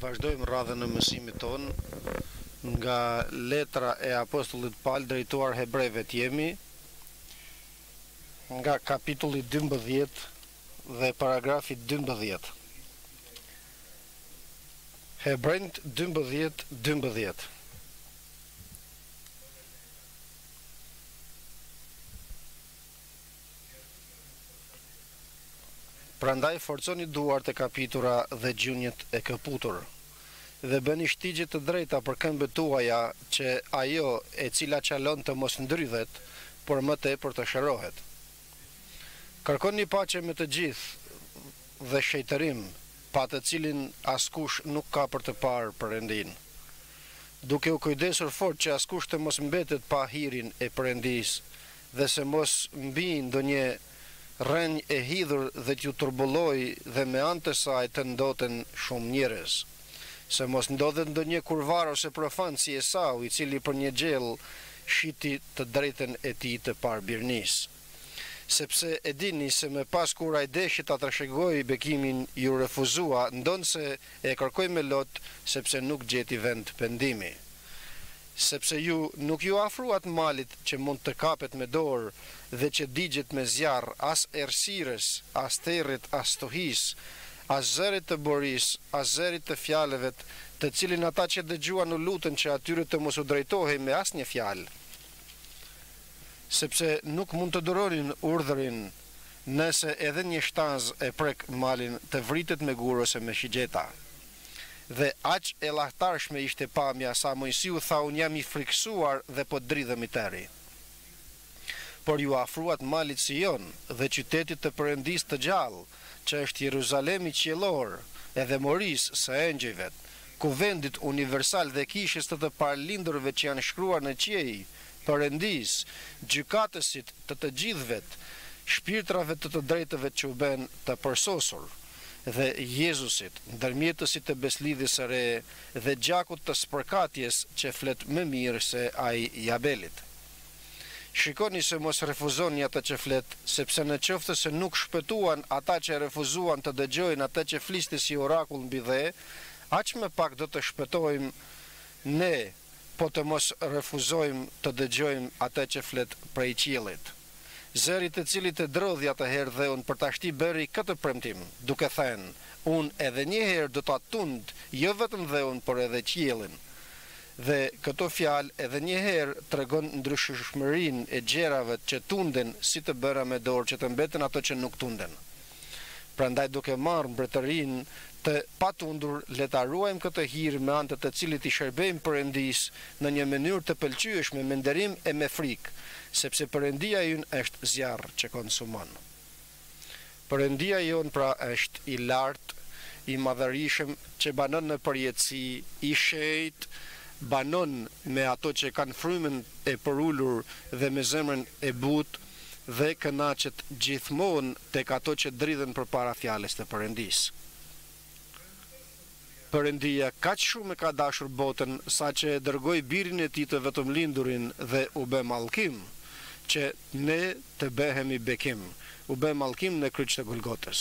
Vazhdojmë radhën e mësimit ton nga letra e apostullit Paul drejtuar hebrejve jemi, nga kapitulli 12 dhe paragrafi 12. Hebrejt 12:12. Prandaj forconi duart e kapitura dhe gjunjët e këputur, dhe bëni shtigje të drejta për këmbët tuaja, që ajo e cila çalon të mos ndrydhet, por më tepër të shërohet. Kërkoni paqe me të gjithë dhe shejtërim, pa të cilin askush nuk ka për të parë Perëndin, duke u kujdesur fort që askush të mos mbetet pa hirin e Perëndis, dhe se mos mbi ndonjë rrenjë e hidhur dhe t'ju turbulloj dhe me anë të saj të ndoten shumë njerëz, se mos ndodhet ndonjë kurvar ose profan si Esau, i cili për një gjell shiti të drejtën e tij të parbirnis. Sepse e dini se me pas kur ai deshi ta trashëgoi bekimin, ju refuzua, ndonse e kërkoi me lot, sepse nuk gjeti vend pendimi. Sepse ju nuk ju afruat malit që mund të kapet me dorë dhe që digjet me zjarr, as errësirës, as territ, as tohis, as zërit të boris, as zërit të fjalëve, të cilin ata që dëgjuan u lutën që atyre të mos u drejtohej me asnjë fjalë. Sepse nuk mund të duronin urdhërin, nëse edhe një shtaz e prek malin të vritet me gur ose me shigjeta. Dhe aq e lahtarshme ishte pamja sa Mojsiu tha, unë jam i friksuar dhe po dridhem i tërri. Por ju afruat malit Sion dhe qytetit të Perëndis të gjallë, që është Jeruzalemi qiellor, edhe morisë së engjëjve, kuvendit universal dhe kishës të parlindurve që janë shkruar në qiej, Perëndis, gjykatësit të gjithëve, shpirtrave të drejtëve që u bën të përsosur, dhe Jezusit, ndërmjetësit të beslidhjes së re dhe gjakut të spërkatjes që flet më mirë se ai i Abelit. Shikoni se mos refuzoni ata që flet, sepse në qoftë se nuk shpëtuan ata që refuzuan të dëgjojnë atë që fliste si orakull mbi dhe, aq më pak do të shpëtojmë ne, po të mos refuzojmë të dëgjojmë atë që flet prej qiellit. Zëri të cilit e drodhi atëherë dheun për ta shti bëri këtë premtim, duke thënë, unë edhe një herë do ta tund, jo vetëm dheun, por edhe qiellin. Dhe këto fjalë edhe një herë tregon ndryshmërinë e gjerave që tunden si të bëra me dorë që të mbeten ato që nuk tunden. Prandaj duke marrë mbretërinë të patundur, le ta ruajmë këtë hir me anë të cilit i shërbejmë Perëndis në një mënyrë të pëlqyeshme, me nderim e me frikë, sepse Perëndia jon është zjarr që konsumon. Perëndia jon pra është i lartë, i madhërisëm, që banon në përjetësi, i shejt, banon me ato që kanë frymën e përulur dhe me zemrën e butë, dhe kënaqet gjithmonë tek ato që dridhen përpara fjalës të Perëndis. Perëndia kaq shumë e ka dashur botën, sa që e dërgoi birin e tij të vetëm lindurin dhe u bë mallkim, që ne të behemi bekim, u bë mallkim në kryq të Golgotës.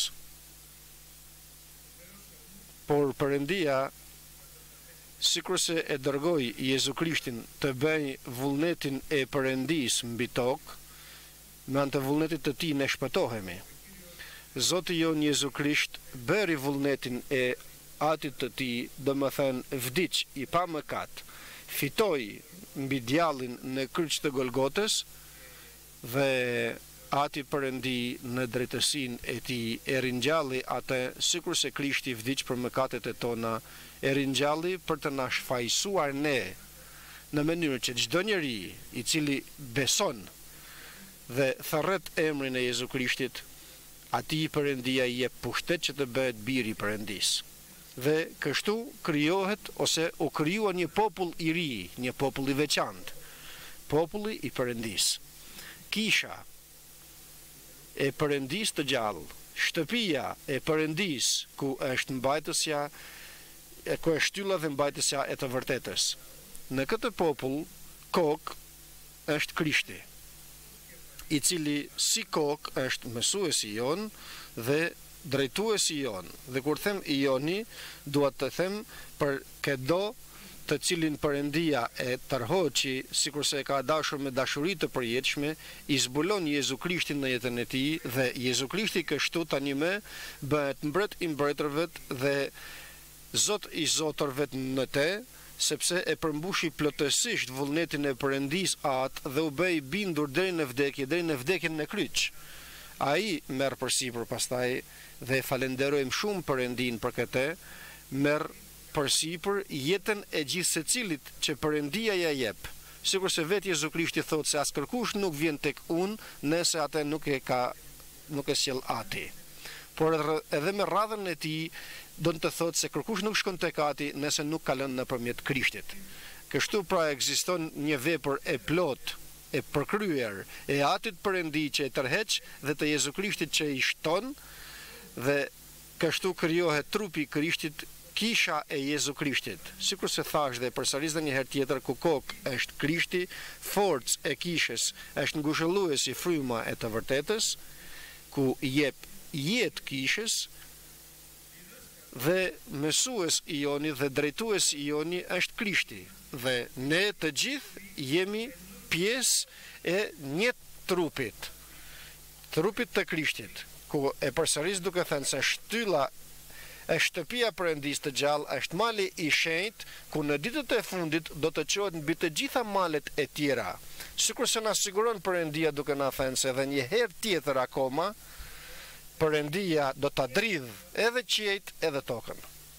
Por Perëndia, sikurse e dërgoi Jezu Krishtin të bëjë vullnetin e Perëndis mbi tokë, me anë të vullnetit të tij ne shpëtohemi. Zoti jon Jezu Krisht bëri vullnetin e atit të tij, domethënë vdiq i pa mëkat, fitoi mbi djallin në kryq të Golgotës, dhe ati Perëndi në drejtësinë e tij e ringjalli atë, sikurse Krishti vdiq për mëkatet e tona, e ringjalli për të na shfaqsuar ne, në mënyrë që çdo njeri i cili beson dhe thërret emrin e Jezu Krishtit, atij Perëndia i jep pushtet që të bëhet biri i Perëndis. Dhe kështu krijohet ose u krijua një popull i ri, një popull i veçantë, populli i Perëndis. Kisha e Perëndis të gjallë, shtëpia e Perëndis, ku është mbajtësja, ku është shtylla dhe mbajtësja e të vërtetës. Në këtë popull, kokë është Krishti, i cili si kokë është mësuesi jon dhe drejtuesi jon. Dhe kur them Ioni, duhet të them për kedo të cilin Perëndia e tërhoqi, sikurse e ka dashur me dashuri të përjetshme, i zbulon Jezu Krishtin në jetën e tij dhe Jezu Krishti kështu tani më bëhet mbret i mbretërve dhe Zot i zotërve në te, sepse e përmbushi plotësisht vullnetin e Perëndis atë dhe u bë i bindur deri në vdekjen në kryq. Ai merr përsipër pastaj dhe falenderojmë shumë Perëndin për këtë, merr përsipër jetën e gjithë secilit që Perëndia ja jep. Sikur se vetë Jezu Krishti thotë se askërkush nuk vjen tek unë nëse atë nuk e sjell Ati. Por edhe me radhën e tij do të thotë se kërkush nuk shkon tek Ati nëse nuk ka lënë nëpërmjet Krishtit. Kështu pra ekziston një vepër e plot, e përkryer, e Atit Perëndi që e tërheq dhe të Jezu Krishtit që i shton, dhe kështu krijohet trupi i Krishtit, kisha e Jezu Krishtit. Sikur se thash dhe përsëris edhe një herë tjetër, ku kokë është Krishti, forcë e kishës është ngushëlluesi fryma e të vërtetës, ku jep jetë kishës, dhe mësues i joni dhe drejtues i joni është Krishti. Dhe ne të gjithë jemi pjesë e një trupit të Krishtit, ku e përsëris duke thënë se shtylla e shtëpia Perëndis të gjallë është mali i shenjtë, ku në ditët e fundit do të qohet mbi të gjitha malet e tjera. Sikur se na siguron Perëndia duke na thënë se edhe një herë tjetër akoma Perëndia do ta dridh edhe qiejt edhe tokën.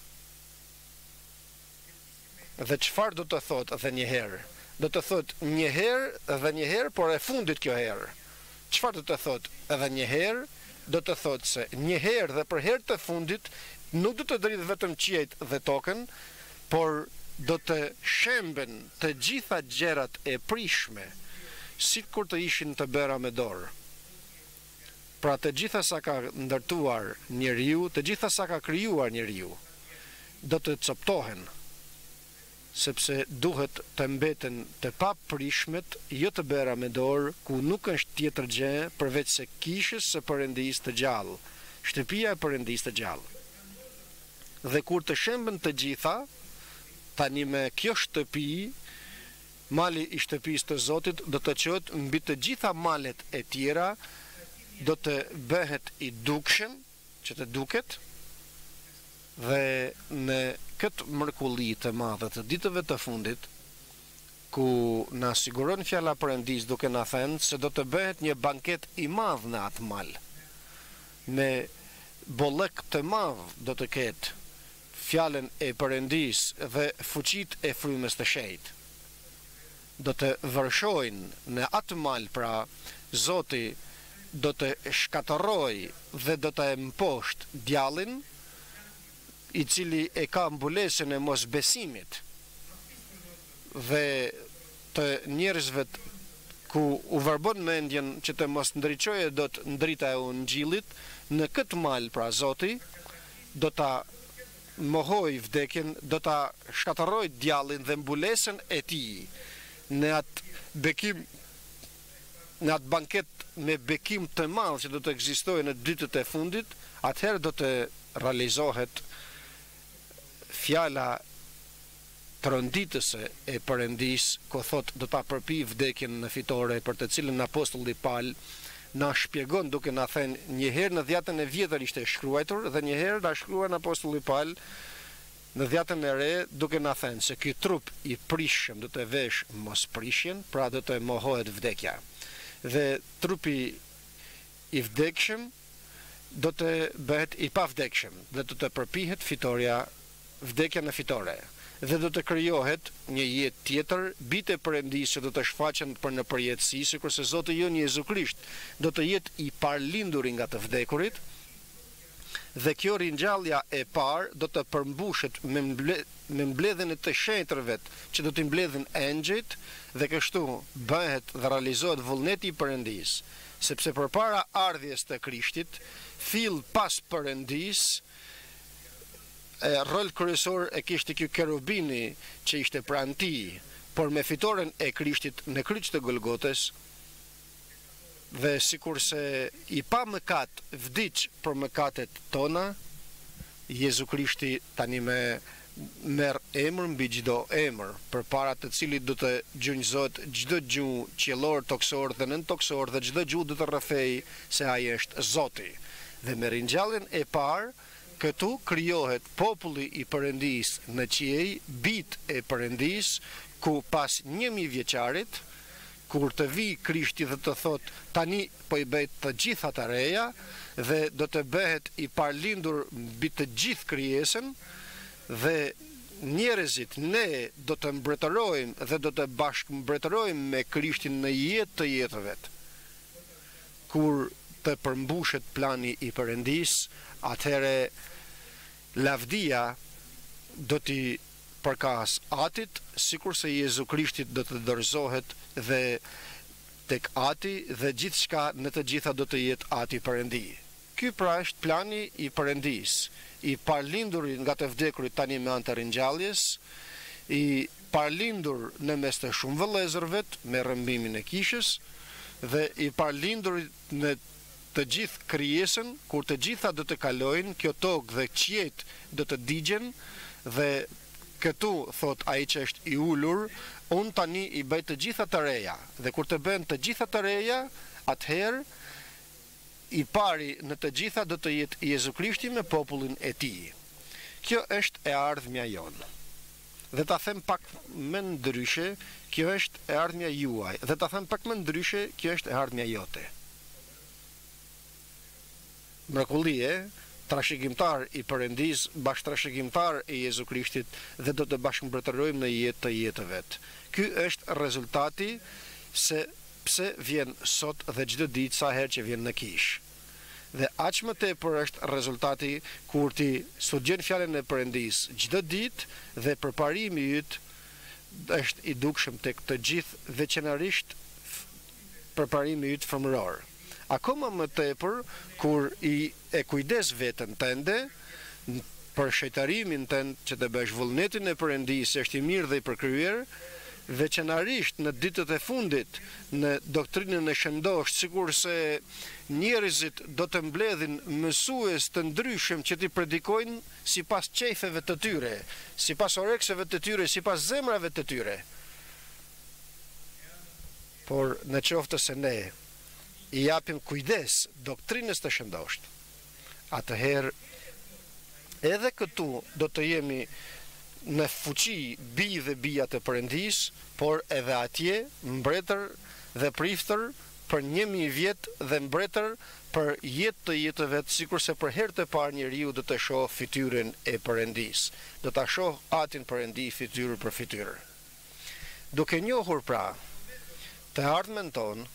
Dhe çfarë do të thotë edhe një herë? Do të thotë një herë edhe një herë, por e fundit kjo herë. Çfarë do të thotë edhe një herë? Do të thotë se një herë dhe për herë të fundit nuk do të dridh vetëm qiejt dhe tokën, por do të shemben të gjitha gjërat e prishme, sikur të ishin të bëra me dorë. Pra të gjitha sa ka ndërtuar njeriu, të gjitha sa ka krijuar njeriu, do të coptohen, sepse duhet të mbeten të paprishmet, jo të bëra me dorë, ku nuk është tjetër gjë përveç se kishës së Perëndisë të gjallë, shtëpia e Perëndisë të gjallë. Dhe kur të shemben të gjitha, tani me kjo shtëpi, mali i shtëpisë të Zotit do të qohet mbi të gjitha malet e tjera, do të bëhet i dukshëm, që të duket, dhe në këtë mrekulli të madhe të ditëve të fundit, ku na siguron fjala Perëndis duke na thënë se do të bëhet një banket i madh në atë mal, me bollëk të madh do të ketë fjalën e Perëndis dhe fuqit e frymës të shenjtë. Do të vërshojnë në atë mal, pra Zoti do të shkatërroj dhe do të mposht djallin, i cili e ka mbulesën e mosbesimit dhe të njerëzve ku u verbon mendjen që të mos ndriçojë dot ndrita e ungjillit, në këtë mal pra Zoti do ta mohoj vdekjen, do ta shkatërroj djallin dhe mbulesën e tij në atë bekim, në atë banket me bekim të madh që do të ekzistojë në ditët e fundit. Atëherë do të realizohet fjala tronditëse e Perëndis, ku thot do ta përpi vdekjen në fitore, për të cilën apostulli Paul na shpjegon duke na thënë një herë në dhjetën e vjetër ishte shkruar dhe një herë na shkruan apostulli Paul në dhjetën e re duke na thënë se ky trup i prishëm do të vesh mos prishjen, pra do të mohohet vdekja. Dhe trupi i vdekshëm do të bëhet i pavdekshëm dhe do të përpihet fitoria, vdekja në fitore, dhe do të krijohet një jetë tjetër, bitë e Perëndisë që do të shfaqen për në përjetësi, sikur se Zoti jon Jezu Krisht do të jetë i parlinduri nga të vdekurit, dhe kjo ringjallja e parë do të përmbushet me mbledhjen e të shenjtërve që do t'i mbledhin engjëjt, dhe kështu bëhet dhe realizohet vullneti i Perëndisë, sepse përpara ardhjes të Krishtit, fill pas Perëndisë, rol kryesor e kishte ky kerubini që ishte pranë tij, por me fitoren e Krishtit në kryq të Golgotës, Dhe sikur se i pa mëkat vdiq për mëkatet tona, Jezu Krishti tani merr emër mbi çdo emër, përpara të cilit do të gjunjëzohet çdo gjuhë qiellor, toksor dhe nën toksor, dhe çdo gjuhë do të rrëfej se ai është Zoti. Dhe me ringjalljen e parë, këtu krijohet populli i Perëndisë në qiej, bit e Perëndisë, ku pas 1000 vjeçarit, kur të vi Krishti dhe të thot tani po i bëj të gjitha të reja, dhe do të bëhet i parlindur mbi të gjithë krijesën, dhe njerëzit ne do të mbretërojmë dhe do të bashkëmbretërojmë me Krishtin në jetë të jetëve. Kur të përmbushet plani i Perëndisë, atëherë lavdia do t'i përkas atit, sikur se Jezu Krishtit do të dorëzohet dhe tek ati dhe gjithçka në të gjitha do të jetë ati Perëndi. Ky pra është plani i Perëndisë, i parlindurit nga të vdekurit tani me anë të ringjalljes, i parlindur në mes të shumë vëllezërve me rrëmbimin e kishës, dhe i parlindurit në të gjithë krijesën, kur të gjitha do të kalojnë, kjo tokë dhe qiejt do të digjen, dhe këtu thot ai që është i ulur, unë tani i bëj të gjitha të reja, dhe kur të bën të gjitha të reja, atëherë i pari në të gjitha do të jetë Jezu Krishti me popullin e tij. Kjo është e ardhmja jonë. Dhe ta them pak më ndryshe, kjo është e ardhmja juaj. Dhe ta them pak më ndryshe, kjo është e ardhmja jote. Mrekullie, trashëgimtar i Perëndis, bashkëtrashëgimtar i Jezu Krishtit, dhe do të bashkëmbretërojmë në jetë të jetëve. Ky është rezultati se pse vjen sot dhe çdo ditë sa herë që vjen në kishë. Dhe aq më tepër është rezultati kur ti studion fjalën e Perëndisë çdo ditë dhe përparimi yt është i dukshëm tek të gjithë, veçanërisht përparimi yt fëmëror. Akoma më tepër kur e kujdes veten tënde për shejtarimin tënd që të bësh vullnetin e Perëndisë, është i mirë dhe i përkryer, veçanërisht në ditët e fundit në doktrinën e shëndosh, sikur se njerëzit do të mbledhin mësues të ndryshëm që t'i predikojnë sipas qejfeve të tyre, sipas orekseve të tyre, sipas zemrave të tyre. Por në qoftë se ne i japim kujdes doktrinës të shëndosht, atëherë edhe këtu do të jemi në fuqi bij dhe bija të Perëndis, por edhe atje mbretër dhe priftër për 1000 vjet dhe mbretër për jetë të jetëve, sikur se për herë të parë njeriu do të shohë fytyrën e Perëndis, do ta shohë atin Perëndi fytyrë për fytyrë. Duke njohur pra të ardhmen tonë,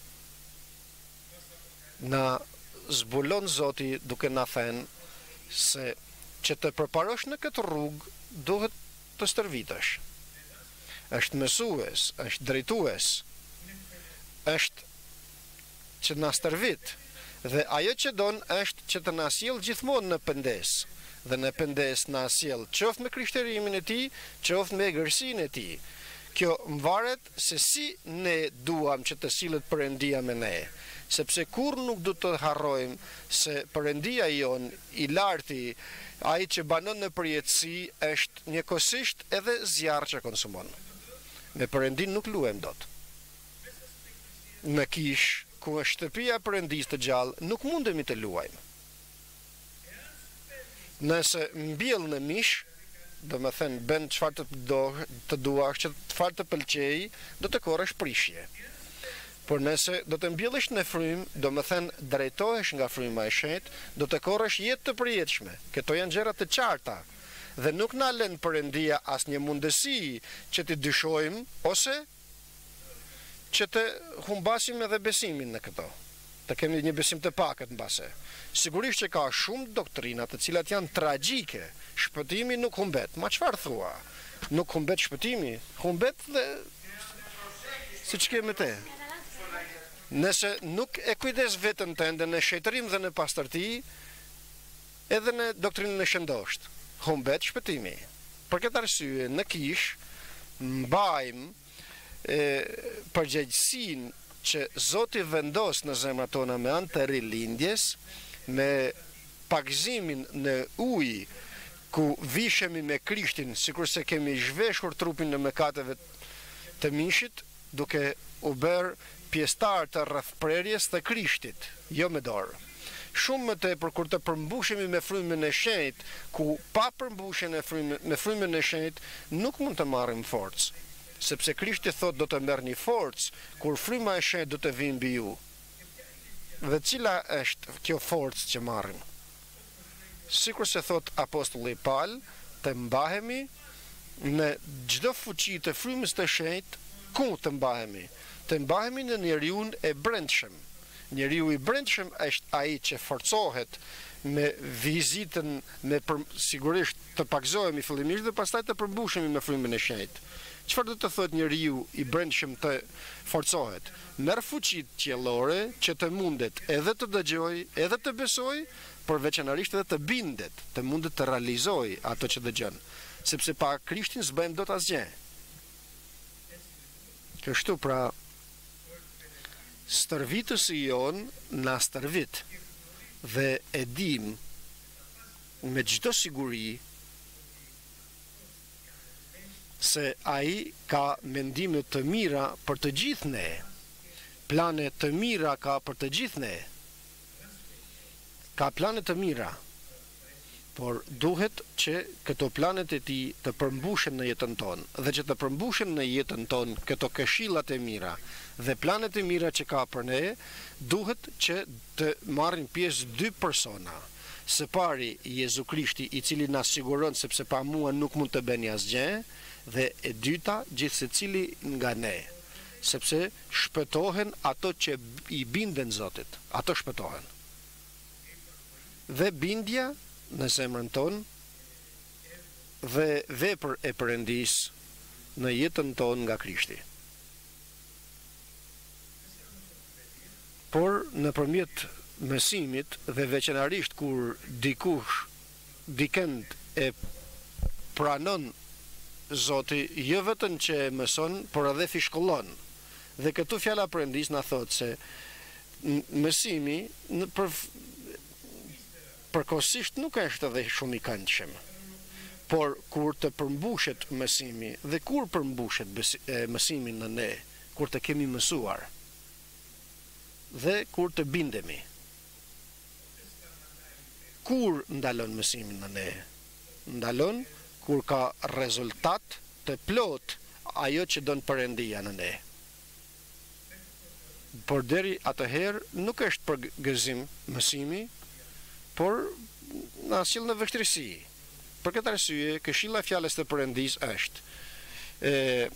na zbulon Zoti duke na thënë se që të përparosh në këtë rrugë duhet të stërvitesh. Është mësues, është drejtues, është që na stërvit, dhe ajo që don është që të na sjell gjithmonë në pendes, dhe në pendes na sjell qoftë me krishtërimin e tij, qoftë me egërsinë e tij. Kjo mvaret se si ne duam që të sillet Perëndia me ne, sepse kur nuk do të harrojmë se Perëndia jon i larti, ai që banon në përjetësi, është njëkohësisht edhe zjarr që konsumon. Me Perëndin nuk luajmë dot. Në kish, ku është shtëpia e Perëndisë të gjallë, nuk mundemi të luajmë. Nëse mbjell në mish, do me thënë, bën çfarë të duash, çfarë të pëlqej, do të korresh prishje. Por nëse do të mbjellësh në frym, do me thënë, drejtohesh nga fryma e shenjtë, do të korresh jetë të përjetshme. Këto janë gjëra të qarta, dhe nuk na lën Perëndia asnjë mundësi që të dyshojmë ose që të humbasim edhe besimin në këto. Të kemi një besim të pakët mbase. Sigurisht që ka shumë doktrina të cilat janë tragjike. Shpëtimi nuk humbet. Ma çfarë thua? Nuk humbet shpëtimi, humbet dhe siç kemi te. Nëse nuk e kujdes veten tënde në shejtërim dhe në pastërti, edhe në doktrinën e shëndosht, humbet shpëtimi. Për këtë arsye, në kish mbajmë përgjegjësinë që Zoti vendos në zemrat tona me anë të rilindjes, me pagëzimin në ujë ku vishemi me Krishtin, sikur se kemi zhveshur trupin në mëkateve të mishit, duke u bërë pjesëtar të rrethprerjes të Krishtit, jo me dorë. Shumë më tepër kur të përmbushemi me frymën e shenjtë, ku pa përmbushjen me frymën e shenjtë nuk mund të marrim forcë, sepse Krishti thot do të merrni forcë kur fryma e shenjtë do të vijë mbi ju. Dhe cila është kjo forcë që marrim? Sikur se thot apostulli Paul, të mbahemi në çdo fuqi të frymës të shenjtë. Ku të mbahemi? Të mbahemi në njeriun e brendshëm. Njeriu i brendshëm është ai që forcohet me vizitën, sigurisht të pagëzohemi fillimisht dhe pastaj të përmbushemi me frymën e shenjtë. Çfarë do të thotë njeriu i brendshëm të forcohet? Merr fuqitë qiellore që të mundet edhe të dëgjojë, edhe të besojë, por veçanërisht edhe të bindet, të mundet të realizojë ato që dëgjon, sepse pa Krishtin s'bëjmë dot asgjë. Kështu pra, stërvitësi jon na stërvit dhe e dim me çdo siguri se ai ka mendime të mira për të gjithë ne. Plane të mira ka për të gjithë ne. Ka plane të mira, por duhet që këto planet e tij të përmbushen në jetën tonë, dhe që të përmbushen në jetën tonë këto këshillat e mira dhe planet e mira që ka për ne, duhet që të marrin pjesë dy persona. Së pari Jezu Krishti, i cili na siguron sepse pa mua nuk mund të bëni asgjë, dhe e dyta gjithë secili nga ne, sepse shpëtohen ato që i binden Zotit, ato shpëtohen. Dhe bindja në zemrën tonë dhe vepër e Perëndis në jetën tonë nga Krishti. Por nëpërmjet mësimit dhe veçanërisht kur dikend e pranon Zoti, jo vetëm që e mëson, por edhe fishkullon. Dhe këtu fjala e Perëndis na thotë se mësimi përkohësisht nuk është edhe shumë i këndshëm. Por kur të përmbushet mësimi, dhe kur përmbushet mësimi në ne, kur të kemi mësuar, dhe kur të bindemi. Kur ndalon mësimin në ne? Ndalon kur ka rezultat të plot ajo që don Perëndia në ne. Por deri atëherë nuk është për gëzim mësimi, por na sill në vështirësi. Për këtë arsye, këshilla e fjalës të Perëndis është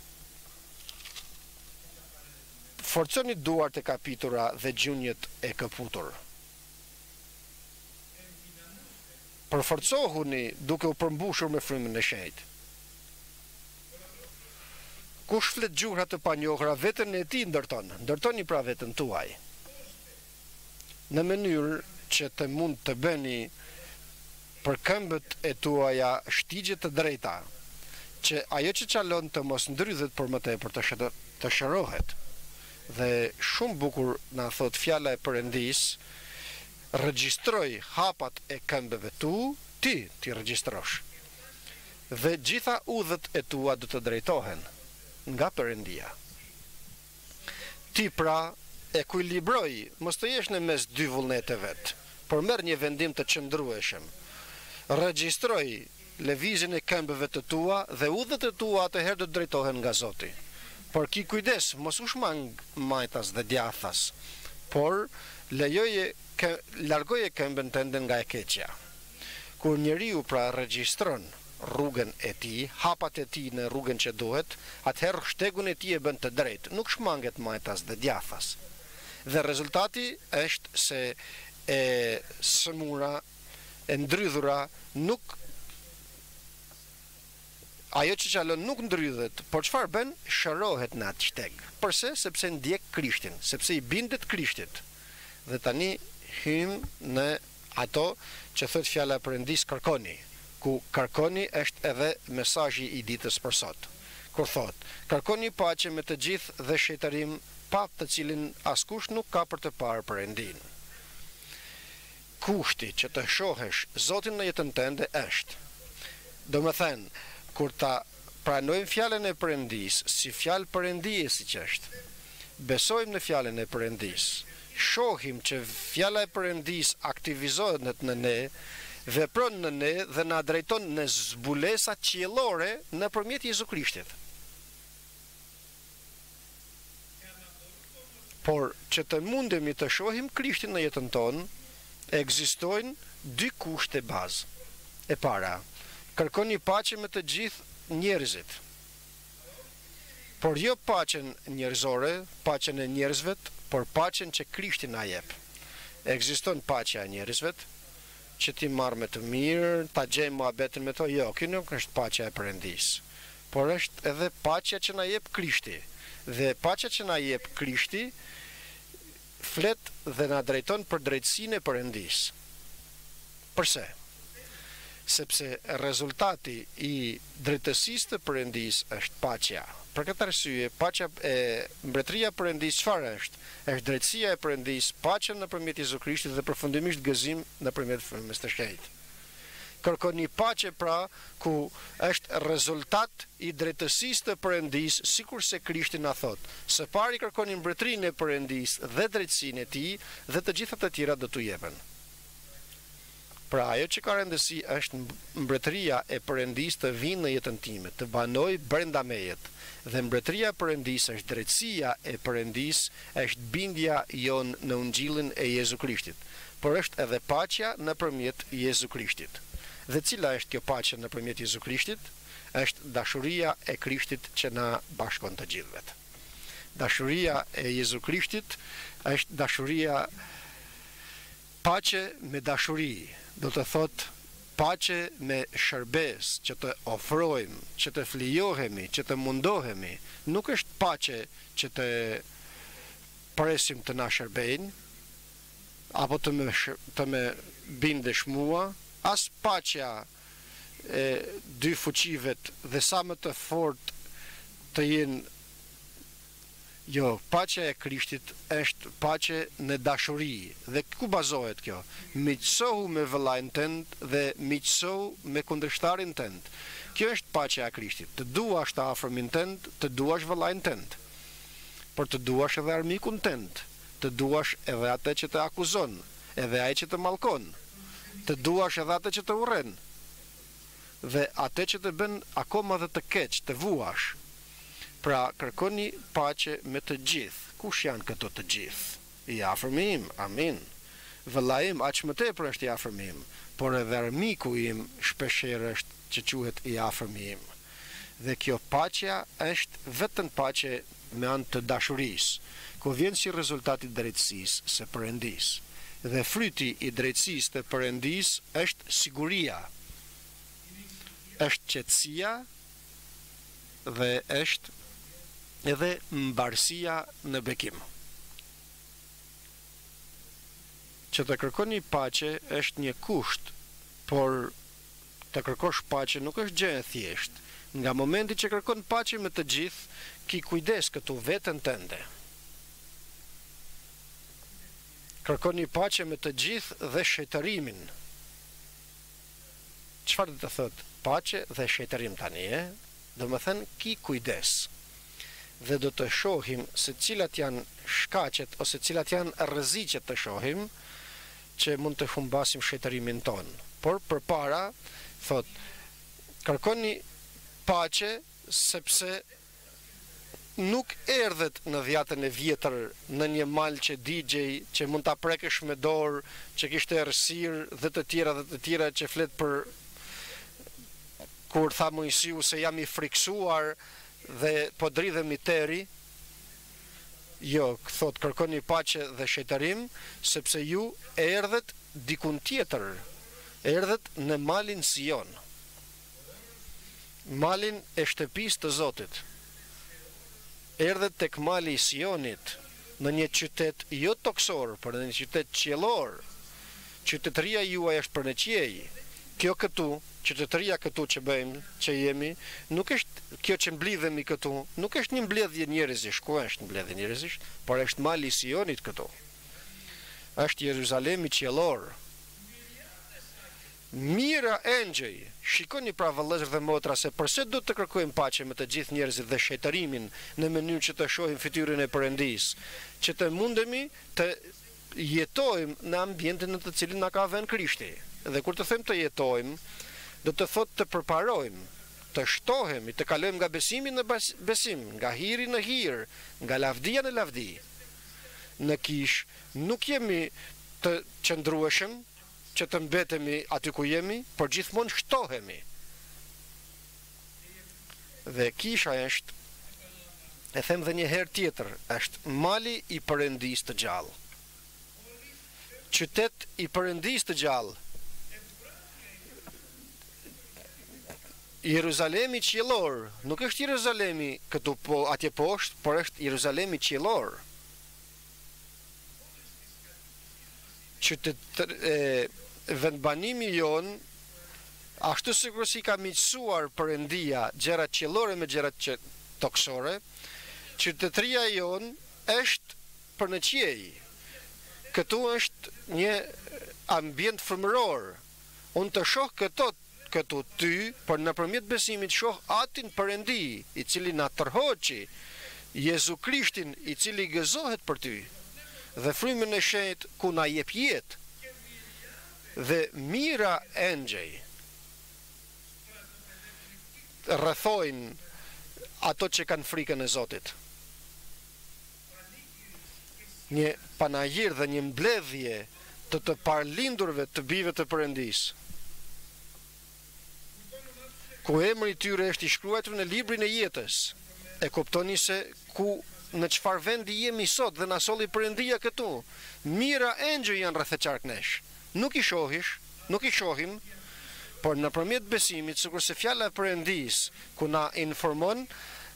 forconi duart e kapitura dhe gjunjët e këputur. Përforcohuni duke u përmbushur me frymën e shenjtë. Kush flet gjuhra të panjohura, veten e tij ndërton. Ndërtoni pra veten tuaj. Në mënyrë që të mund të bëni për këmbët e tuaja shtigje të drejta, që ajo që çalon të mos ndrydhet për më tepër të shërohet. Dhe shumë bukur na thot fjala e Perëndis, regjistroj hapat e këmbëve tu, ti regjistrosh. Dhe gjitha udhët e tua do të drejtohen nga Perëndia. Ti pra ekuilibroj, mos të jesh në mes dy vullnete vet, por merr një vendim të qëndrueshëm. Regjistroj lëvizjen e këmbëve të tua dhe udhët e tua atëherë do të drejtohen nga Zoti. Por ki kujdes, mos u shmang majtas dhe djathas, por largoje këmbën tënde nga e keqja. Kur njeriu pra regjistron rrugën e tij, hapat e tij në rrugën që duhet, atëherë shtegun e tij e bën të drejtë, nuk shmanget majtas dhe djathas. Dhe rezultati është se e sëmura, e ndrydhura nuk ajo që çalon nuk ndrydhet, por çfarë bën? Shërohet në atë shteg. Përse? Sepse ndjek Krishtin, sepse i bindet Krishtit. Dhe tani hym në ato që thot fjala e Perëndis kërkoni, ku kërkoni është edhe mesazhi i ditës për sot. Kur thot, kërkoni paqe me të gjithë dhe shetërim pa të cilin askush nuk ka për të parë Perëndin. Kushti që të shohësh Zotin në jetën tënde është, do më thënë, kur ta pranojmë fjalën e Perëndis si fjalë perëndie siç është, besojmë në fjalën e Perëndis, shohim që fjala e Perëndis aktivizohet në ne, vepron në ne dhe na drejton në zbulesa qiellore nëpërmjet Jezu Krishtit. Por që të mundemi të shohim Krishtin në jetën tonë, ekzistojnë dy kushte bazë. E para, kërkoni paqe me të gjithë njerëzit. Por jo paqen njerëzore, paqen e njerëzvet, por paqen që Krishti na jep. Ekziston paqja e njerëzvet, që ti marrë me të mirë, ta gjejmë muhabetin me to, jo, kjo nuk është paqja e Perëndis. Por është edhe paqja që na jep Krishti. Dhe paqja që na jep Krishti flet dhe na drejton për drejtësinë e Perëndis. Përse? Sepse rezultati i drejtësisë të Perëndis është paqja. Për këtë arsye, paqja e mbretëria e Perëndis çfarë është? Është drejtësia e Perëndis, paqja nëpërmjet Jezu Krishtit dhe përfundimisht gëzim nëpërmjet frymës së shenjtë. Kërkoni paqe pra ku është rezultat i drejtësisë të Perëndis, sikur se Krishti na thot. Së pari kërkoni mbretërinë e Perëndis dhe drejtësinë e tij dhe të gjitha të tjera do t'u jepen. Pra ajo që ka rëndësi është mbretëria e Perëndis të vinë në jetën time, të banoj brenda meje. Dhe mbretëria e Perëndis është drejtësia e Perëndis, është bindja jon në ungjillin e Jezu Krishtit, por është edhe paqja nëpërmjet Jezu Krishtit. Dhe cila është kjo paqe nëpërmjet Jezu Krishtit? Është dashuria e Krishtit që na bashkon të gjithëve. Dashuria e Jezu Krishtit është dashuria, paqe me dashuri, do të thotë paqe me shërbes, që të ofrojmë, që të flijohemi, që të mundohemi. Nuk është paqe që të presim të na shërbejnë, apo të me bindesh mua, as paqja e dy fuqivet dhe sa më të fort të jenë. Jo, paqja e Krishtit është paqe në dashuri. Dhe ku bazohet kjo? Miqësohu me vëllain tënd dhe miqësohu me kundërshtarin tënd. Kjo është paqja e Krishtit. Të duash të afërmin tënd, të duash vëllain tënd. Por të duash edhe armikun tënd, të duash edhe atë që të akuzon, edhe ai që të mallkon. Të duash edhe atë që të urren, dhe atë që të bën akoma dhe të keq, të vuash. Pra, kërkoni paqe me të gjithë. Kush janë këto të gjithë? I afërmi im, amin. Vëllai im aq më tepër është i afërmi im, por edhe armiku im shpeshherë është që quhet i afërmi im. Dhe kjo paqja është vetëm paqe me anë të dashurisë, ku vjen si rezultat i drejtësisë së Perëndis. Dhe fryti i drejtësisë të Perëndis është siguria, është qetësia dhe është edhe mbarësia në bekim. Që të kërkoni paqe është një kusht, por të kërkosh paqe nuk është gjë e thjeshtë. Nga momenti që kërkon paqe me të gjithë, ki kujdes këtu veten tënde. Kërkoni paqe me të gjithë dhe shejtërimin. Çfarë do të thotë paqe dhe shejtërim tani, Do të thënë ki kujdes. Dhe do të shohim se cilat janë shkaqet ose cilat janë rreziqet të shohim që mund të humbasim shejtërimin ton. Por përpara thot kërkoni paqe sepse nuk erdhet në dhjatën e vjetër në një mal që DJ që mund ta prekësh me dorë, që kishte errësirë dhe të tjera që flet për kur tha Mojsiu se jam i friksuar dhe po dridhem i teri. Jo, thot kërkoni paqe dhe shejtërim sepse ju erdhet dikun tjetër, erdhet në malin Sion, malin e shtëpisë të Zotit. Erdhet tek mali i Sionit, në një qytet jo toksor, por në një qytet qiellor. Qytetëria juaj është për në qiej. Kjo këtu, qytetëria këtu që bëjmë, që jemi, nuk është kjo që mblidhemi këtu, nuk është një mbledhje njerëzish, ku është mbledhje njerëzish, por është mali i Sionit këtu. Është Jeruzalemi qiellor. Mira engjëj, shikoni pra vëllezër dhe motra se përse do të kërkojmë paqe me të gjithë njerëzit dhe shejtërimin në mënyrë që të shohim fytyrën e Perëndis, që të mundemi të jetojmë në ambientin në të cilin na ka vënë Krishti. Dhe kur të them të jetojmë, do të thotë të përparojmë, të shtohemi, të kalojmë nga besimi në besim, nga hiri në hir, nga lavdia në lavdi. Në kish nuk jemi të qëndrueshëm, që të mbetemi aty ku jemi, por gjithmonë shtohemi. Dhe kisha është, e them dhe një herë tjetër, është mali i Perëndis të gjallë. Qytet i Perëndis të gjallë. Jeruzalemi qiellor, nuk është Jeruzalemi këtu atje poshtë, por është Jeruzalemi qiellor. Vendbanimi jon, ashtu sikur si ka miqësuar Perëndia gjërat qiellore me gjërat toksore, qytetëria jon është për në qiej. Këtu është një ambient frymëror. Unë të shoh këtu ty, por nëpërmjet besimit shoh atin Perëndi, i cili na tërhoqi, Jezu Krishtin, i cili gëzohet për ty, dhe frymën e shenjtë ku na jep jetë. Dhe mira engjëj rrethojnë ato që kanë frikën e Zotit. Një panajir dhe një mbledhje të parlindurve të bijve të Perëndis, ku emri i tyre është i shkruar në librin e jetës. E kuptoni se në çfarë vendi jemi sot dhe na solli Perëndia këtu. Mira engjëj janë rreth e qark nesh. Nuk i shohim, por nëpërmjet besimit, sikurse fjala e Perëndis, ku na informon,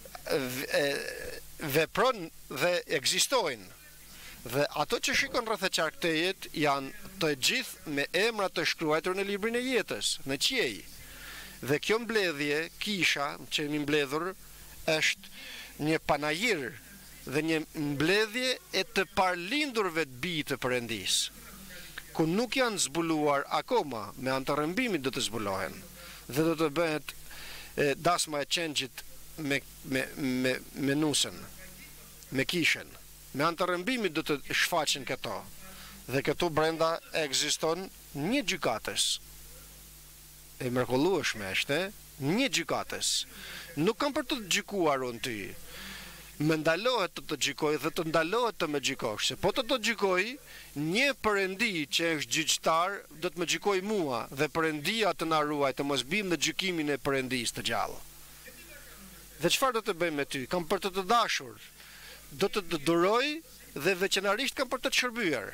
vepron dhe ekzistojnë. Dhe ato që shikon rreth e qark të jetë janë të gjithë me emra të shkruar në librin e jetës, në qiej. Dhe kjo mbledhje, kisha që jemi mbledhur, është një panajir dhe një mbledhje e të parlindurve të bij të Perëndis, ku nuk janë zbuluar akoma, me anë të rrëmbimit do të zbulohen, dhe do të bëhet dasma e qengjit me nusën, me kishën. Me anë të rrëmbimit do të shfaqen këto, dhe këtu brenda ekziston një gjykatës. E mrekullueshme është, një gjykatës. Nuk kam për të gjykuar unë ty. Më ndalohet të gjykoj dhe të ndalohet të më gjykosh. Se po të gjykoj, një Perëndi që është gjyqtar do të më gjykoj mua, dhe Perëndia të na ruaj të mos bim në gjykimin e Perëndis të gjallë. Dhe çfarë do të bëj me ty? Kam për të dashur, do të të duroj dhe veçanërisht kam për të shërbyer.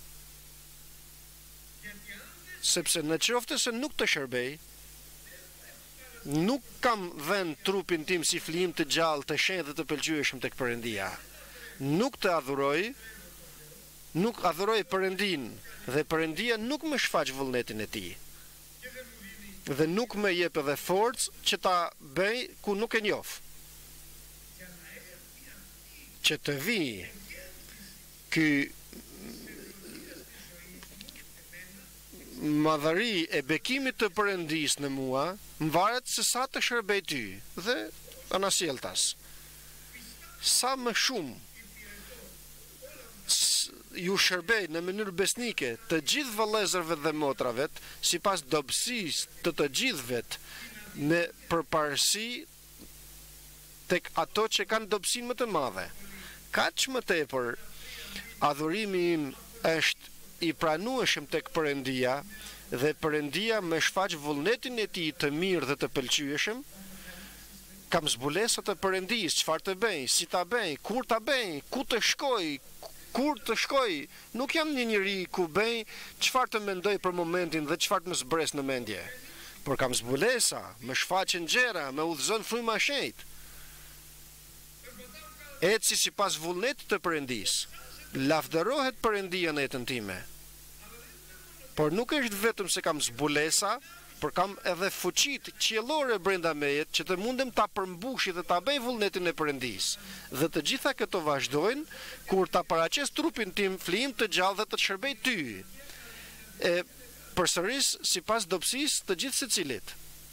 Sepse në qoftë se nuk të shërbej, nuk kam vënë trupin tim si flijim të gjallë, të shenjtë dhe të pëlqyeshëm tek Perëndia. Nuk të adhuroj, nuk adhuroj Perëndin, dhe Perëndia nuk më shfaq vullnetin e tij. Dhe nuk më jep edhe forcë që ta bëj ku nuk e njoh. Që të vi ky madhëri e bekimit të Perëndis në mua, mvaret se sa të shërbej ty dhe anasjelltas. Sa më shumë ju shërbej në mënyrë besnike të gjithë vëllezërve dhe motrave, sipas dobësisë të gjithëve, me përparësi tek ato që kanë dobësinë më të madhe. Kaq më tepër, adhurimi im është i pranueshëm tek Perëndia, dhe Perëndia më shfaq vullnetin e tij të mirë dhe të pëlqyeshëm. Kam zbulesa të Perëndis, çfarë të bëj, si ta bëj, kur ta bëj, ku të shkoj, kur të shkoj. Nuk jam një njeri ku bëj çfarë të mendoj për momentin dhe çfarë të më zbres në mendje. Por kam zbulesa, më shfaqen gjëra, më udhëzon fryma e shenjtë. Eci sipas vullnetit të Perëndis. Lavdërohet Perëndia në jetën time. Por nuk është vetëm se kam zbulesa, por kam edhe fuqit qiellore brenda meje që të mundem ta përmbushi dhe ta bëj vullnetin e Perëndis. Dhe të gjitha këto vazhdojnë kur ta paraqes trupin tim flijim të gjallë dhe të shërbej ty. E përsëris sipas dobësisë të gjithë secilit.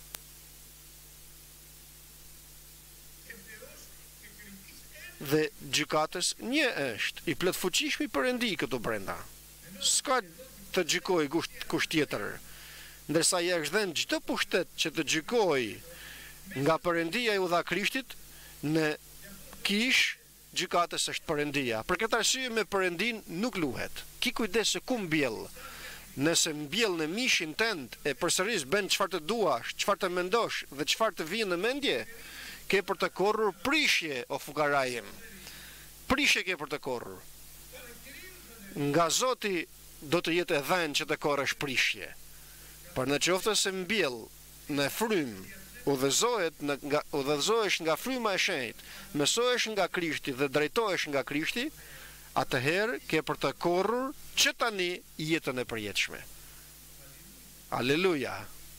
Dhe gjykatës një është, i plot fuqishmi Perëndi këtu brenda. S'ka të gjykoj kush tjetër. Ndërsa i është dhënë çdo pushtet që të gjykoj nga Perëndia u dha Krishtit, në kish gjykatës është Perëndia. Për këtë arsye me Perëndin nuk luhet. Ki kujdes se ku mbjell. Nëse mbjell në mishin tënd e përsëris bën çfarë të duash, çfarë të mendosh dhe çfarë të vjen në mendje, ke për të korrur prishje o fukarajim. Prishje ke për të korrur. Nga Zoti do të jetë e dhënë që të korrësh prishje. Por në qoftë se mbjell në frym, udhëzohesh nga fryma e shenjtë, mësohesh nga Krishti dhe drejtohesh nga Krishti, atëherë ke për të korrur që tani jetën e përjetshme. Aleluja.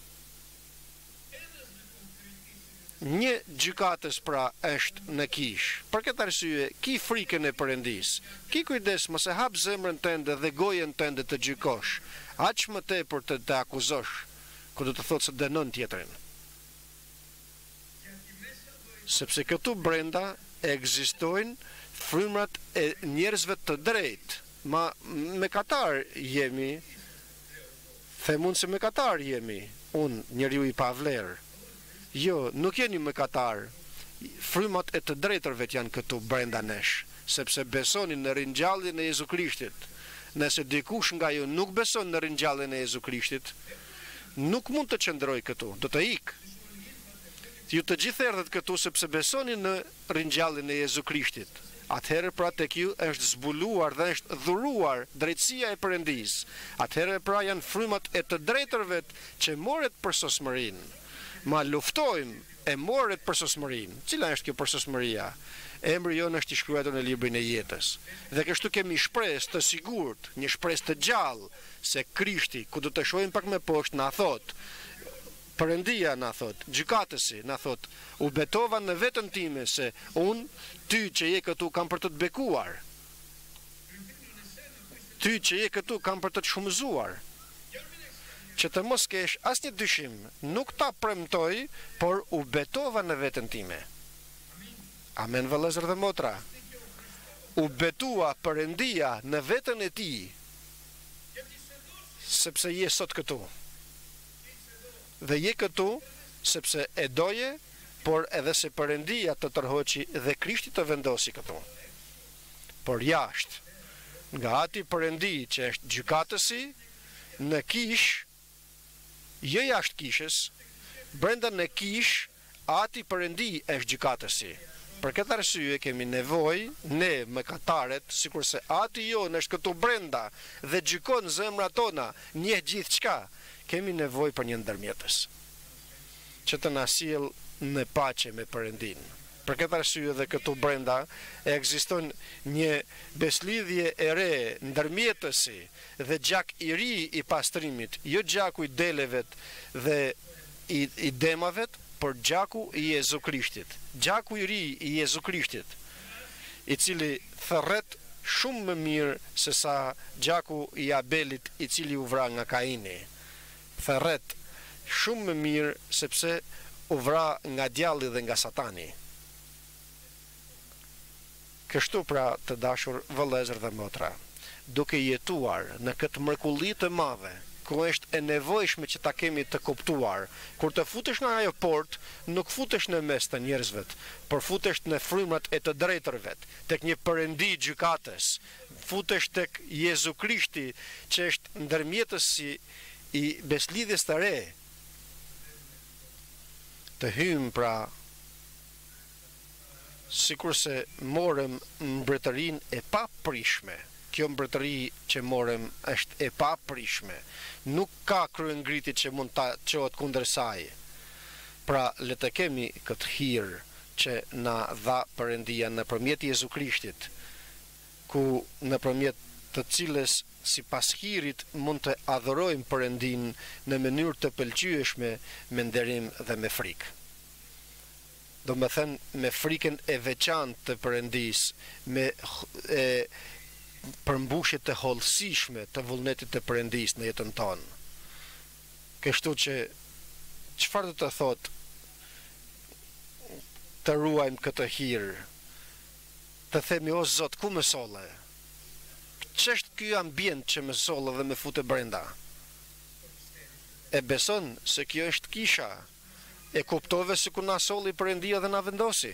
Një gjykatës pra është në kish. Për këtë arsye, ki frikën e Perëndis. Ki kujdes mos e hap zemrën tënde dhe gojen tënde të gjykosh. Aq më tepër të akuzosh, kur do të thotë se dënon tjetrin. Sepse këtu brenda ekzistojnë frymrat e njerëzve të drejtë. Ma mëkatar jemi, themun se mëkatar jemi, unë njeriu i pavlerë. Jo, nuk jeni mëkatar. Frymat e të drejtërve janë këtu brenda nesh, sepse besonin në ringjalljen e Jezu Krishtit. Nëse dikush nga ju nuk beson në ringjalljen e Jezu Krishtit, nuk mund të qëndroj këtu, do të ik. Ju të gjithë erdhët këtu sepse besoni në ringjalljen e Jezu Krishtit. Atëherë pra tek ju është zbuluar dhe është dhuruar drejtësia e Perëndis. Atëherë pra janë frymat e të drejtërve që morret për sosmërinë. Ma luftojmë e morret për sosmërinë. Cila është kjo përsosmëria? Emri jonë është i shkruar në librin e jetës. Dhe kështu kemi shpresë të sigurt, një shpresë të gjallë, se Krishti, ku do të shohim pak më poshtë, na thot, Perëndia na thot, gjykatësi na thot, u betova në veten time se unë, ty që je këtu kam për të të bekuar. Ty që je këtu kam për të të shumëzuar. Që të mos kesh asnjë dyshim, nuk ta premtoj, por u betova në veten time. Amen, vëllezër dhe motra. U betua Perëndia në veten e tij, sepse je sot këtu. Dhe je këtu sepse e doje, por edhe se Perëndia të tërhoqi dhe Krishti të vendosi këtu. Por jashtë, nga ati Perëndi që është gjykatësi, në kish, jo jashtë kishës, brenda në kish, ati Perëndi është gjykatësi. Për këtë arsye kemi nevojë, ne mëkatarët, sikurse ati jonë është këtu brenda dhe gjykon zemrat tona, njeh gjithçka, kemi nevojë për një ndërmjetës që të na sjellë në paqe me Perëndin. Për këtë arsye dhe këtu brenda ekziston një beslidhje e re, ndërmjetësi dhe gjak i ri i pastrimit, jo gjaku i delevet dhe i demavet, por gjaku i Jezu Krishtit. Gjaku i ri i Jezu Krishtit, i cili thërret shumë më mirë se sa gjaku i Abelit i cili u vra nga Kaini. Thërret shumë më mirë sepse u vra nga djalli dhe nga Satani. Kështu pra, të dashur vëllezër dhe motra, duke jetuar në këtë mrekulli të madhe, ku është e nevojshme që ta kemi të kuptuar, kur të futesh në ajo port, nuk futesh në mes të njerëzve, por futesh në frymrat e të drejtërve, tek një Perëndi gjykatës, futesh tek Jezu Krishti, që është ndërmjetësi i beslidhjes të re. Të hymë pra, sikurse morëm mbretërinë e paprishme. Kjo mbretëri që morëm është e paprishme. Nuk ka kryengritje që mund ta çohet kundër saj. Pra le të kemi këtë hir që na dha Perëndia nëpërmjet Jezu Krishtit, ku nëpërmjet të cilës sipas hirit mund të adhurojmë Perëndin në mënyrë të pëlqyeshme me nderim dhe me frikë. Do me thënë me frikën e veçantë të Perëndis, me përmbushje të hollësishme të vullnetit të Perëndis në jetën tonë. Kështu që çfarë do të thotë të ruajmë këtë hir, të themi o Zot, ku më solle? Ç'është ky ambient që më solle dhe më fute brenda? E beson se kjo është kisha? E kuptove se ku na solli Perëndia dhe na vendosi?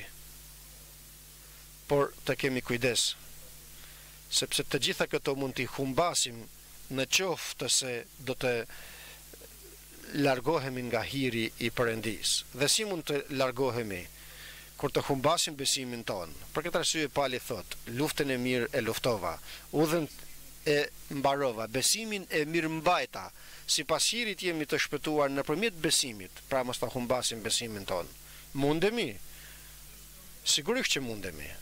Por të kemi kujdes, sepse të gjitha këto mund t'i humbasim në qoftë se do të largohemi nga hiri i Perëndis. Dhe si mund të largohemi? Kur të humbasim besimin ton. Për këtë arsye Pali thot, luftën e mirë e luftova, udhën e mbarova, besimin e mirë mbajta, sipas hirit jemi të shpëtuar nëpërmjet besimit, pra mos ta humbasim besimin ton. Mundemi? Sigurisht që mundemi.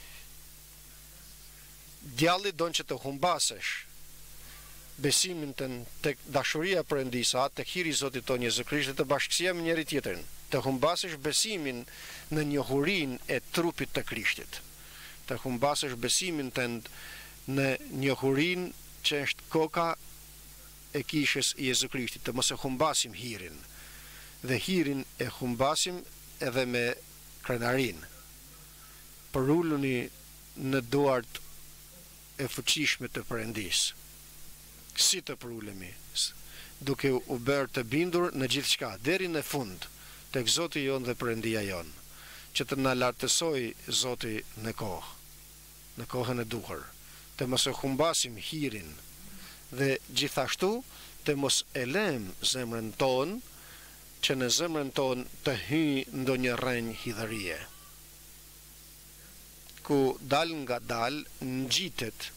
Djalli don që të humbasesh besimin tek dashuria e Perëndis, tek hiri i Zotit ton Jezu Krisht dhe të bashkësia me njëri tjetrin, të humbasesh besimin në njohurinë e trupit të Krishtit, të humbasesh besimin tënd në njohurinë që është koka e kishës i Jezu Krishtit, të mos e humbasim hirin, dhe hirin e humbasim edhe me krenarin. Përuluni në duart e fuqishme të Perëndis. Si të përulemi? Duke u bërë të bindur në gjithë shka, deri në fund, tek Zoti jon dhe Perëndia jon, që të na lartësoj Zoti në kohën e duhur, të mos e humbasim hirin, dhe gjithashtu të mos e lëm zemrën tonë, që në zemrën tonë të hyjë ndonjë rrenjë hidhërie, ku dal nga dal ngjitet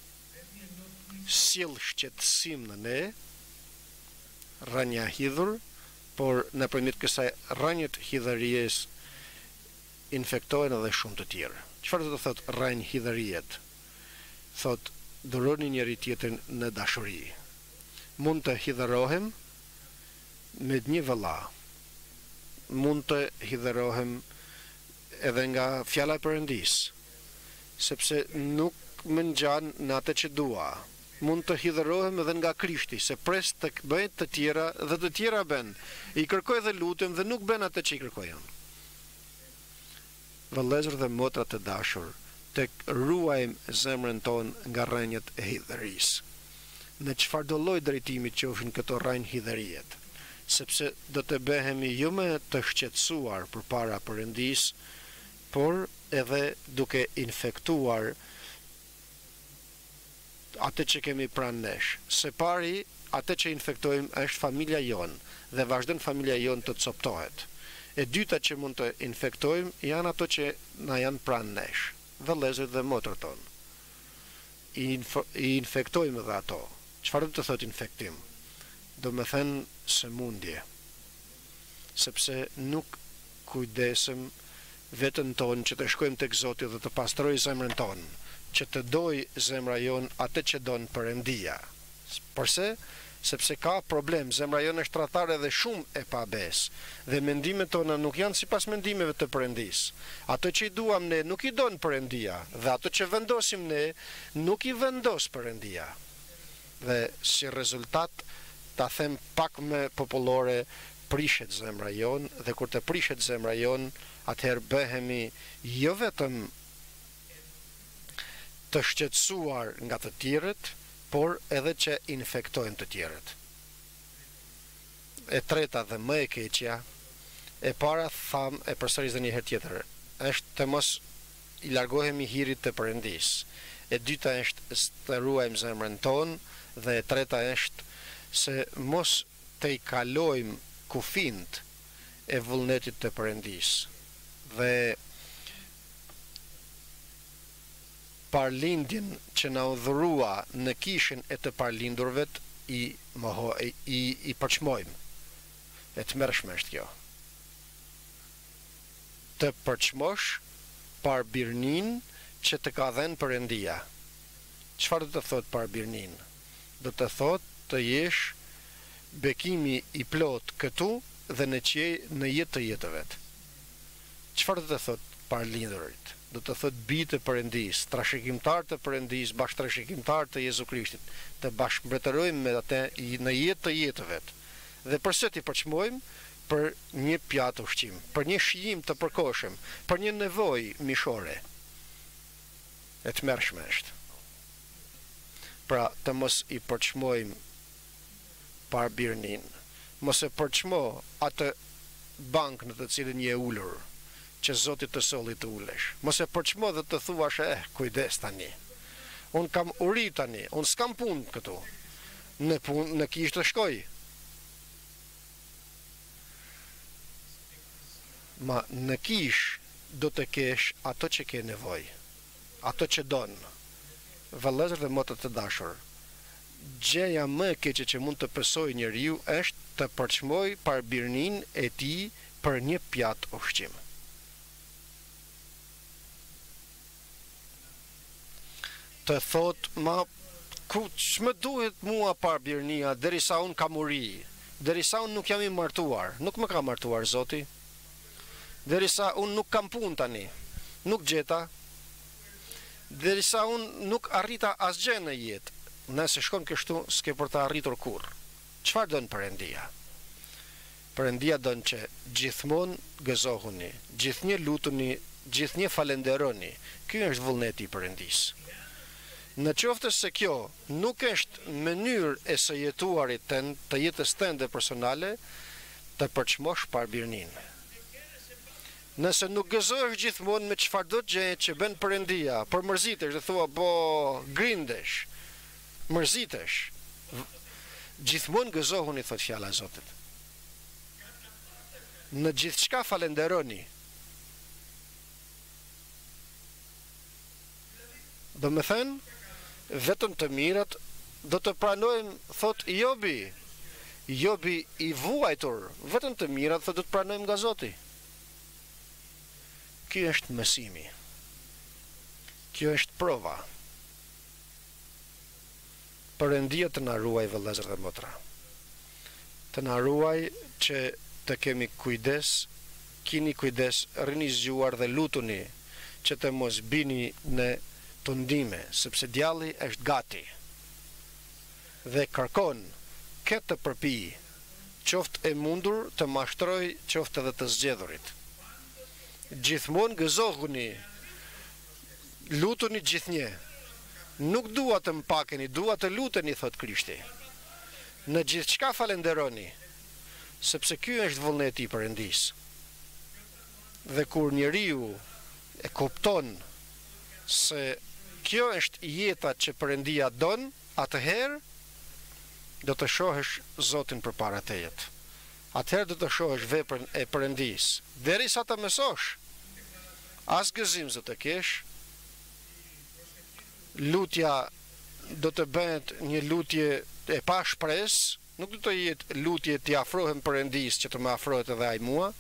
sjell shqetësim në ne, rënja hidhur, por nëpërmjet kësaj rënjët hidhëries infektohen edhe shumë të tjerë. Çfarë do të thotë rënjë hidhëriet? Thot, duroni njëri tjetrin në dashuri. Mund të hidhërohem me një vëlla. Mund të hidhërohem edhe nga fjala e Perëndis, sepse nuk më ngjan në atë që dua. Mund të hidhërohem edhe nga Krishti, se pres të bëhet të tjera dhe të tjera bën. I kërkoj dhe lutem dhe nuk bën atë që i kërkoj unë. Vëllezër dhe motra të dashur, tek ruajmë zemrën tonë nga rrënjët e hidhërisë. Në çfarëdo lloj drejtimi qofshin këto rrënjë hidhëriet, sepse do të bëhemi jo më të shqetësuar përpara Perëndis, por edhe duke infektuar atë që kemi pranë nesh. Së pari, atë që infektojmë është familja jonë dhe vazhdon familja jonë të coptohet. E dyta që mund të infektojmë janë ato që na janë pranë nesh, vëllezër dhe motrat tonë. I infektojmë dhe ato. Çfarë do të thotë infektim? Do me thënë sëmundje, sepse nuk kujdesëm vetën tonë që të shkojmë tek Zoti dhe të pastroj zemrën tonë, që të doj zemra jon atë që don Perëndia. Përse? Sepse ka problem, zemra jon është tradhtare dhe shumë e pabes, dhe mendimet tona nuk janë sipas mendimeve të Perëndis. Ato që i duam ne nuk i don Perëndia, dhe ato që vendosim ne nuk i vendos Perëndia. Dhe si rezultat, ta them pak më popullore, prishet zemra jon, dhe kur të prishet zemra jon, atëherë bëhemi jo vetëm të shqetësuar nga të tjerët, por edhe që infektojnë të tjerët. E treta dhe më e keqja, e para tham e përsëris edhe një herë tjetër, është të mos i largohemi hirit të Perëndis. E dyta është të ruajmë zemrën tonë, dhe e treta është se mos të i kalojmë kufijt e vullnetit të Perëndis. Dhe parlindjen që na udhërua në kishën e të parlindurve i përçmojmë. E të mërshme është kjo. Të përçmosh parbirnin që të ka dhenë Perëndia. Çfarë do të thotë parbirnin? do të thotë të jesh bekimi i plot këtu dhe në jetë të jetëvet. Çfarë do të thotë parlindurit? Do të thotë bijtë e Perëndis, trashëgimtar të Perëndis, bashkëtrashëgimtar të Jezu Krishtit, të bashkëmbretërojmë me atë në jetë të jetëvet. Dhe përse ti përçmojmë për një pjatë ushqim, për një shijim të përkohshëm, për një nevojë mishore. E të mërshme është. Pra të mos i përçmojmë parbirnin, mos e përçmo atë bank në të cilën je ulur, që Zoti të solli të ulesh. Mos e përçmo dhe të thuash kujdes tani. Un kam uri tani, un s'kam punë këtu. Në kishë të shkoj. Ma në kishë do të kesh ato që ke nevojë, ato që don. Vëllezër dhe motra të dashur, gjëja më e keqe që mund të pësoj njeriu është të përçmoj parbirnin e tij për një pjatë ushqim. Të thot, ku ç'më duhet mua parbirnia derisa un kam uri, derisa un nuk jam i martuar, nuk më ka martuar Zoti, derisa un nuk kam punë tani, nuk gjeta, derisa un nuk arrita asgjë në jetë. Nëse shkon kështu, s'ke për të arritur kurrë. Çfarë don Perëndia? Perëndia don që gjithmonë gëzohuni, gjithnjë lutuni, gjithnjë falenderoni. Ky është vullneti i Perëndis. Në qoftë se kjo nuk është mënyrë e së jetuarit të jetës tënde personale, të përçmosh parbirnin. Nëse nuk gëzohesh gjithmonë me çfarëdo gjë që bën Perëndia, përmërzitesh dhe thua grindesh, mërzitesh. Gjithmonë gëzohuni, thot fjala e Zotit. Në gjithçka falenderoni. Do me thënë, vetëm të mirat do të pranojmë, thot Jobi i vuajtur, vetëm të mirat thot do të pranojmë nga Zoti. Ky është mësimi. Kjo është prova. Perëndia të na ruaj, vëllezër dhe motra. Të na ruaj që të kemi kujdes, kini kujdes, rini zgjuar dhe lutuni që të mos bini në tundime, sepse djalli është gati dhe kërkon këtë të përpi, qoftë e mundur të mashtroj, qoftë edhe të zgjedhurit. Gjithmonë gëzohuni, lutuni gjithnjë. Nuk dua të mpakeni, dua të luteni, thot Krishti. Në gjithçka falenderoni, sepse ky është vullneti i Perëndis. Dhe kur njeriu e kupton se kjo është jeta që Perëndia don, atëherë do të shohësh Zotin përpara teje. Atëherë do të shohësh veprën e Perëndis. Derisa të mësosh, as gëzim zë të kesh, lutja do të bëhet një lutje e pa shpresë, nuk do të jetë lutje t'i afrohem Perëndis që të më afrohet edhe ai mua,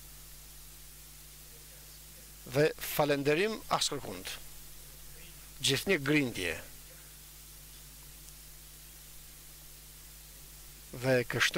dhe falenderim as kërkund. Gjithnjë grindje. Dhe kështu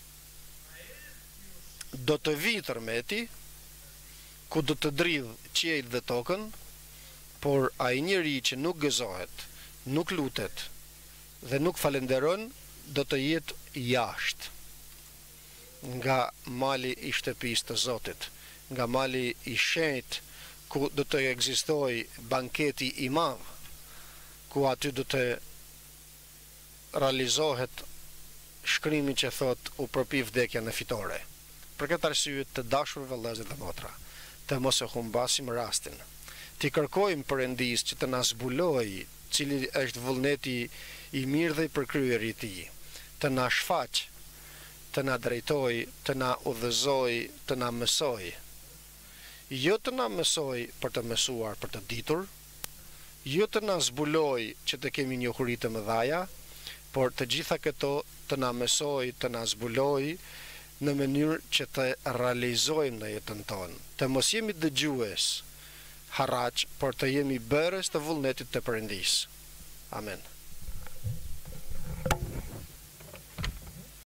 do të vi tërmeti, ku do të dridh qiejt dhe tokën, por ai njeri që nuk gëzohet, nuk lutet dhe nuk falenderon, do të jetë jashtë nga mali i shtëpisë të Zotit, nga mali i shenjtë, ku do të ekzistoj banketi i madh, ku aty do të realizohet shkrimi që thot u përpi vdekja në fitore. Për këtë arsye, të dashur vëllezër dhe motra, të mos e humbasim rastin. Ti kërkojmë Perëndis që të na zbulojë cili është vullneti i mirë dhe i përkryer i tij, të na shfaq, të na drejtoj, të na udhëzoj, të na mësoj. Jo të na mësoj për të mësuar, për të ditur, jo të na zbuloj që të kemi njohuri të mëdha, por të gjitha këto të na mësoj, të na zbuloj në mënyrë që të realizojmë në jetën tonë. Të mos jemi dëgjues harraq, por të jemi bërës të vullnetit të Perëndis. Amen.